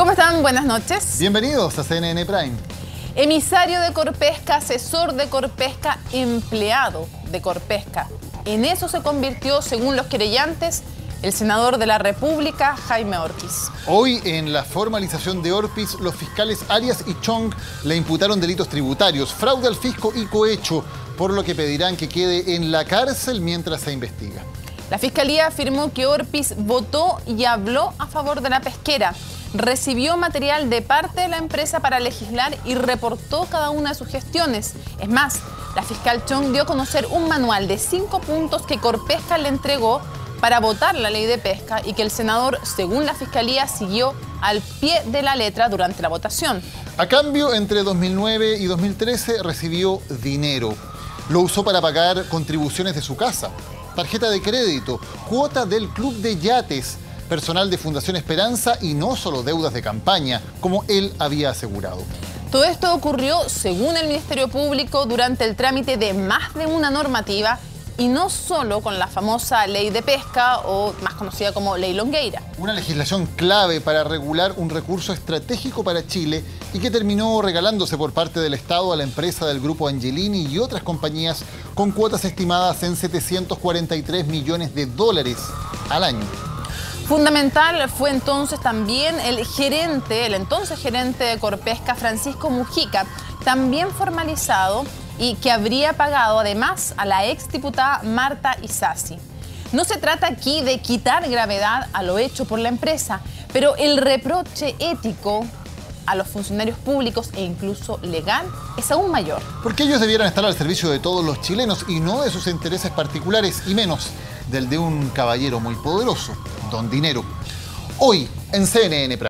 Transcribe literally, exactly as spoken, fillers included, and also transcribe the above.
¿Cómo están? Buenas noches. Bienvenidos a C N N Prime. Emisario de Corpesca, asesor de Corpesca, empleado de Corpesca. En eso se convirtió, según los querellantes, el senador de la República, Jaime Orpis. Hoy, en la formalización de Orpis, los fiscales Arias y Chong le imputaron delitos tributarios, fraude al fisco y cohecho, por lo que pedirán que quede en la cárcel mientras se investiga. La Fiscalía afirmó que Orpis votó y habló a favor de la pesquera, recibió material de parte de la empresa para legislar y reportó cada una de sus gestiones. Es más, la fiscal Chong dio a conocer un manual de cinco puntos que Corpesca le entregó para votar la ley de pesca y que el senador, según la Fiscalía, siguió al pie de la letra durante la votación. A cambio, entre dos mil nueve y dos mil trece recibió dinero. Lo usó para pagar contribuciones de su casa, tarjeta de crédito, cuota del club de yates, personal de Fundación Esperanza y no solo deudas de campaña, como él había asegurado. Todo esto ocurrió, según el Ministerio Público, durante el trámite de más de una normativa y no solo con la famosa ley de pesca o más conocida como ley Longueira. Una legislación clave para regular un recurso estratégico para Chile y que terminó regalándose por parte del Estado a la empresa del Grupo Angelini y otras compañías con cuotas estimadas en setecientos cuarenta y tres millones de dólares al año. Fundamental fue entonces también el gerente, el entonces gerente de Corpesca, Francisco Mujica, también formalizado y que habría pagado además a la exdiputada Marta Isasi. No se trata aquí de quitar gravedad a lo hecho por la empresa, pero el reproche ético a los funcionarios públicos e incluso legal es aún mayor. Porque ellos debieran estar al servicio de todos los chilenos y no de sus intereses particulares y menos del de un caballero muy poderoso, Don Dinero. Hoy en C N N Prime.